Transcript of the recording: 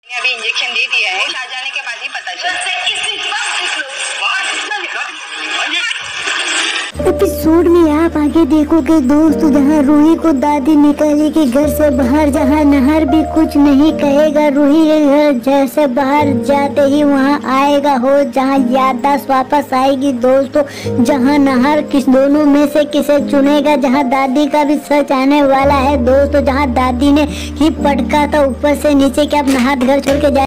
अभी इंजेक्शन दे दिया है, आ जाने के बाद ही पता चलता है। एपिसोड में आप आगे देखोगे दोस्त, जहाँ रूही को दादी निकाली के घर से बाहर, जहाँ नहर भी कुछ नहीं कहेगा, रूही के घर जैसे बाहर जाते ही वहाँ आएगा हो जहाँ याददाश्त वापस आएगी दोस्तों, जहाँ नहर किस दोनों में से किसे चुनेगा, जहाँ दादी का भी सच आने वाला है दोस्तों, जहाँ दादी ने ही पटका था ऊपर से नीचे कि आप नहर घर छोड़ के जा